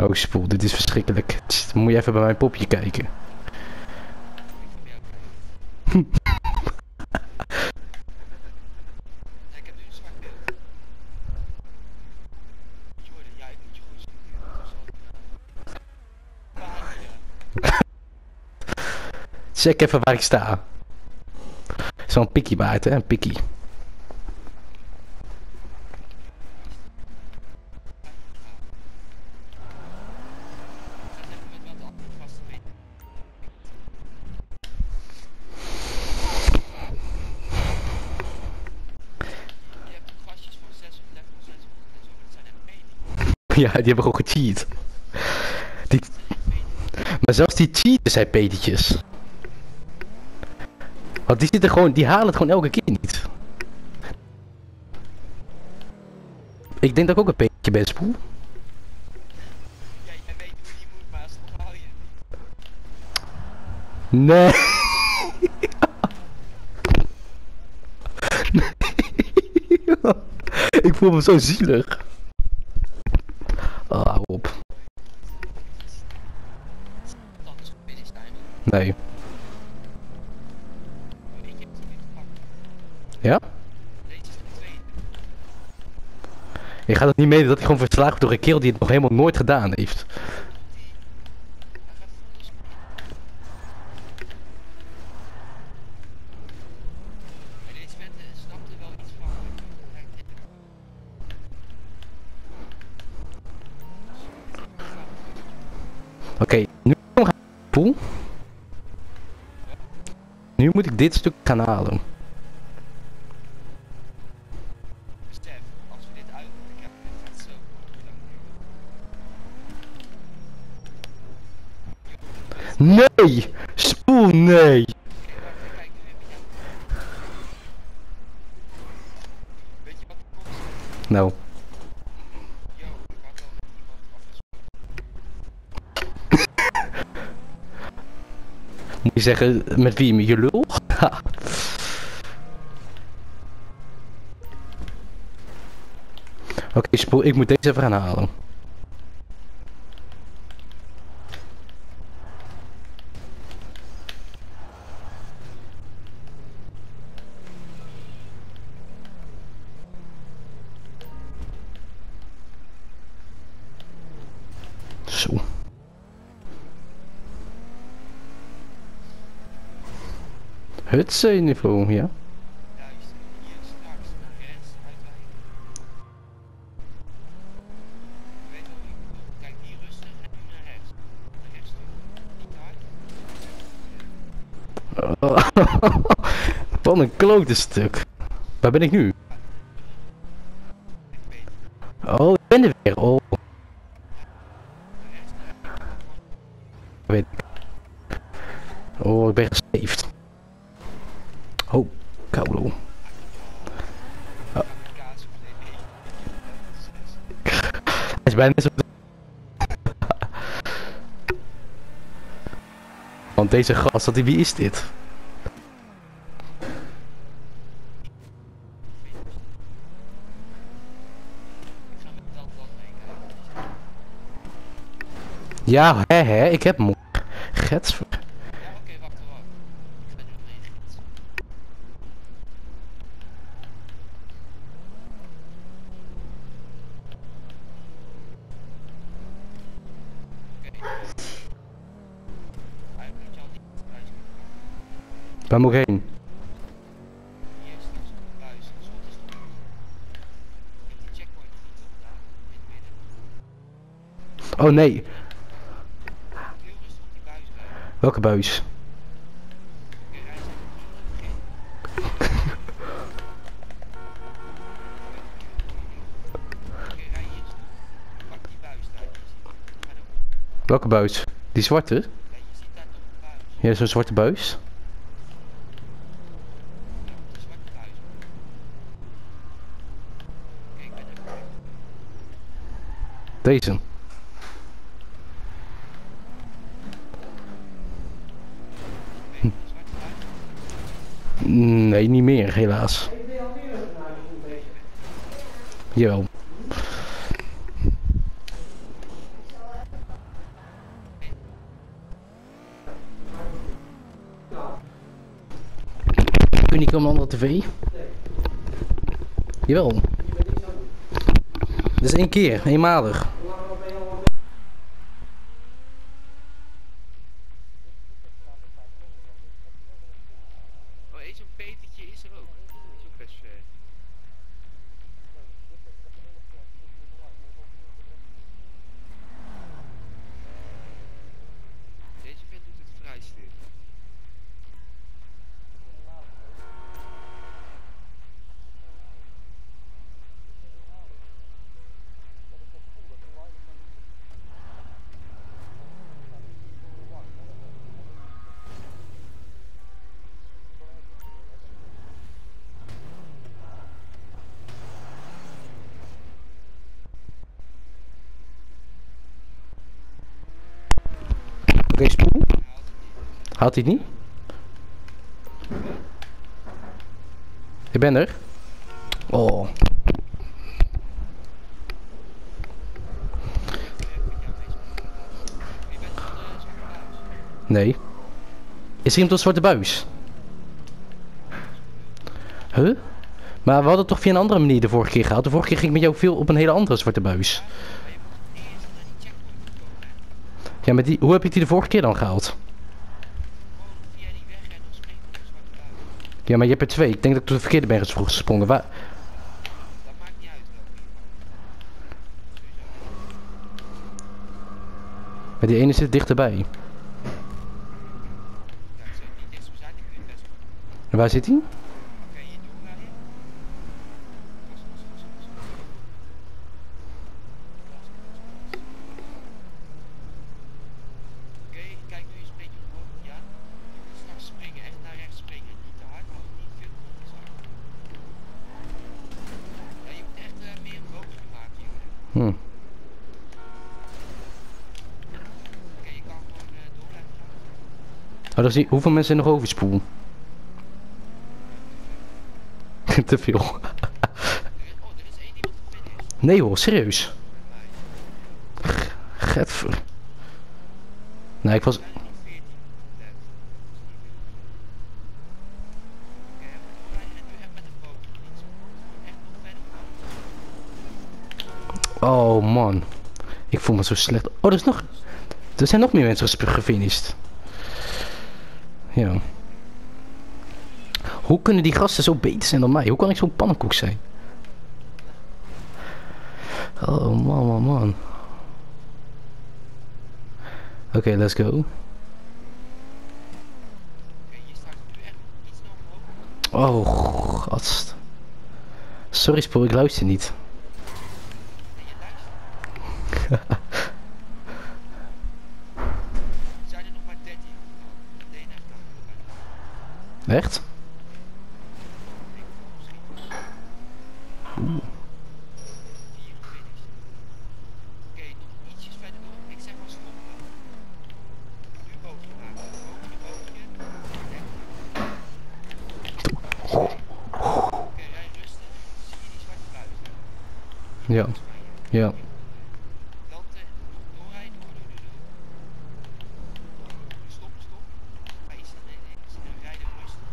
Oh spoel, dit is verschrikkelijk. Dan moet je even bij mijn popje kijken. Check even waar ik sta. Zo'n pikkie waard, hè? Een pikkie. Ja, die hebben gewoon gecheat. Maar zelfs die cheaters zijn petertjes. Want die zitten gewoon, die halen het gewoon elke keer niet. Ik denk dat ik ook een petertje ben, spoel. Ja, jij weet hoe die moet, maar toch haal je het niet. Nee. Nee. Ik voel me zo zielig. Oh, hou op. Dat is finish time. Nee. Ja? Deze is de tweede. Je gaat het niet meten dat hij gewoon verslagen wordt door een kerel die het nog helemaal nooit gedaan heeft. Deze vent snapt er wel iets van. Oké, nu gaan we poel. Nu moet ik dit stuk gaan halen. Stef, als we dit uit moeten krijgen, gaat het zo lang duren. Nee! Spoel, nee! Kijk, nu heb ik jou. Weet je wat de kop is? Nou. Yo, ik had al met iemand afgesproken. Moet je zeggen, met wie? Met je lul? Oké, spoel, ik moet deze even gaan halen. Zo. Het zeeniveau, ja. Luister, hier straks naar rechts uitwijken. Je weet wel hoe ik bedoel. Kijk, hier rustig en nu naar rechts. Naar rechts toe. Niet hard. Wat een klote stuk. Waar ben ik nu? Oh, ik ben er weer. Oh. Weet ik. Oh, ik ben gesaved. Oh, koulo. Oh. Hij is bijna zo. Want deze gast, wie is dit? Ja, hè, ik heb hem. Getsver. Ja, oké, wacht. Ik ga nu nog één gids. Oké. Hij moet je al die buis kunnen. Waar moet ik heen? Hier straks op de buis. Zo is het. Ik heb die checkpoint niet op daar. In het midden. Oh nee. Heel rustig op die buis rijden. Welke buis? Oké, rij eens even naar het begin. Oké, rij hier eens toe. Pak die buis daar. Die je ziet. Ga erop. Welke buis? Die zwarte? Ja, je ziet daar toch een buis. Ja, zo'n zwarte buis. Ja, die zwarte buis. Oké, ik ben er. Deze. Ben je de zwarte buis? Nee, niet meer, helaas. Jawel. tv? Jawel. Dat is 1 keer, eenmalig. Oh, eens zo'n Petertje is er ook. Die is ook best ver. Deze vent doet het vrij stil. Oké, spoel. Haalt hij het niet? Ik ben er. Oh. Nee. Is er iemand op zwarte buis? Huh? Maar we hadden toch via een andere manier de vorige keer gehaald. De vorige keer ging ik met jou veel op een hele andere zwarte buis. Ja, maar hoe heb je die de vorige keer dan gehaald? Via die weg en dan springt er een zwarte buis. Ja, maar je hebt er 2. Ik denk dat ik door de verkeerde ben gesprongen. Dat maakt niet uit welke. Maar die ene zit dichterbij. Ja, ik zou niet dicht zo zijn, dan kun je het best doen. En waar zit hij? Oké, hier doorrijden. Oké, kijk nu eens een beetje omhoog. Ja? Straks springen, echt naar rechts springen. Niet te hard, maar ook niet veel te zacht. Ja, je moet echt meer een boogje maken, jongen. Oké, je kan gewoon door blijven gaan. Oh, dat is niet... Hoeveel mensen zijn nog overspoel? Te veel. Oh, er is 1 iemand gefinished. Nee hoor, serieus. Bij mij. Getver. Nee, ik was... Er zijn er nog 14 left. Oké, even doorrijden en nu echt met een boog. Niet zo kort, echt nog verder gaan. Oh man. Ik voel me zo slecht. Oh, er is nog... Er zijn nog meer mensen gefinished. Ja. Hoe kunnen die gasten zo beter zijn dan mij? Hoe kan ik zo'n pannenkoek zijn? Oh man, man, man. Oké, let's go. Oké, je staat nu echt iets sneller omhoog. Oh, gast. Sorry spoor, ik luister niet. En je luistert. Er zijn er nog maar 13. Nou, de DNF kan er Echt? Oeh. 4 gefinished. Oké, nog ietsjes verder door. Ik zeg maar stoppen. Nu een boogje maken. Boogje. Oké, rij rustig. Zie je die zwarte buis? Ja. Ja. Dan doorrijden. Door. Stop. Nee, rijden rustig.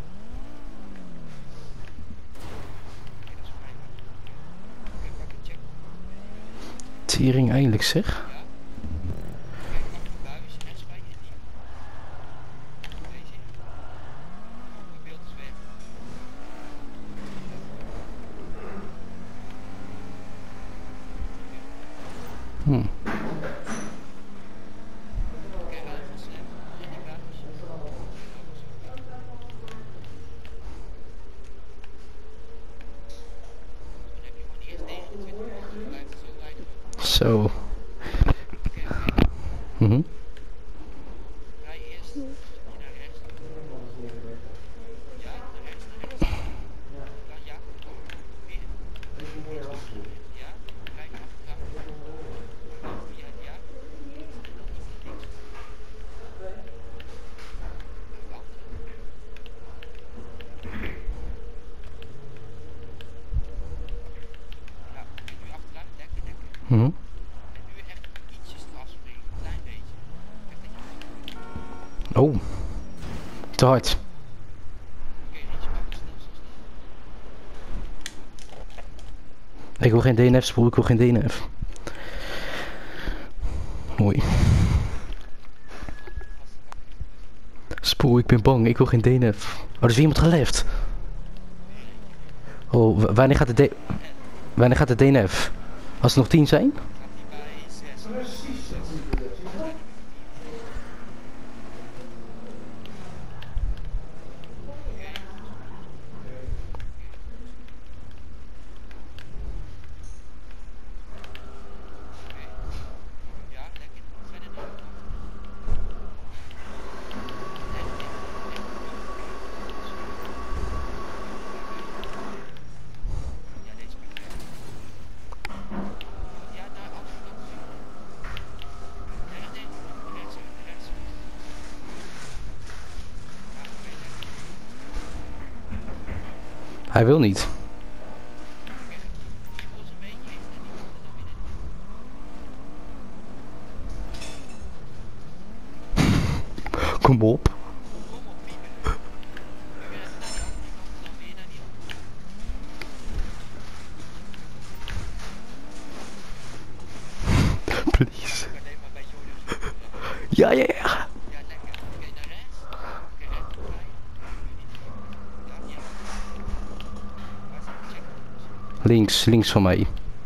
Oké, dat is fijn. Oké, pak een check. Tering eindelijk zeg. Ja. Kijk, pak de buis en spuit je die. Deze. Het beeld is weg. Oké, rij even snel. In die buis. Dan heb je gewoon eerst 29 minuten. Blijft het zo rijden. Zo. Oké, Mhm. rij eerst naar rechts. Ja, naar rechts. Dan ja. Weer. Ja, rij naar achteraan. Ja, ja. En dan iets naar links. Wacht. Ja, en nu achteraan. Lekker. Mhm. En nu echt ietsjes eraf springen. Een klein beetje. Echt dat je... Oh. Te hard. Oké, Rietje, pak het snel. Ik wil geen DNF spoel, ik wil geen DNF. Mooi. Spoel, ik ben bang, ik wil geen DNF. Oh, er is weer iemand geleft. Oh, wanneer gaat de DNF? Als er nog 10 zijn? Hij wil niet. Kom op. Please. Ja, ja, ja. Links van mij.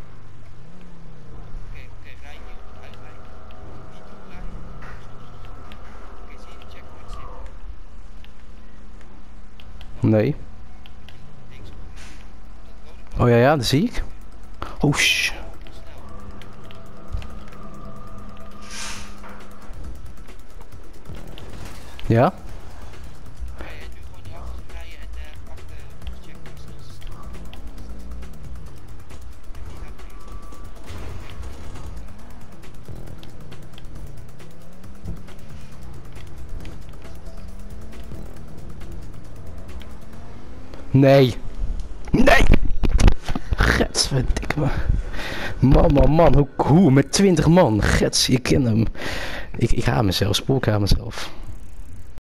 Nee. Oh ja, ja, dat zie ik. Oh shh. Ja? Nee. Nee. Getsverdikke me. Man. Hoe met 20 man? Gets, je kent hem. Ik haat mezelf. Spoel, ik haat mezelf.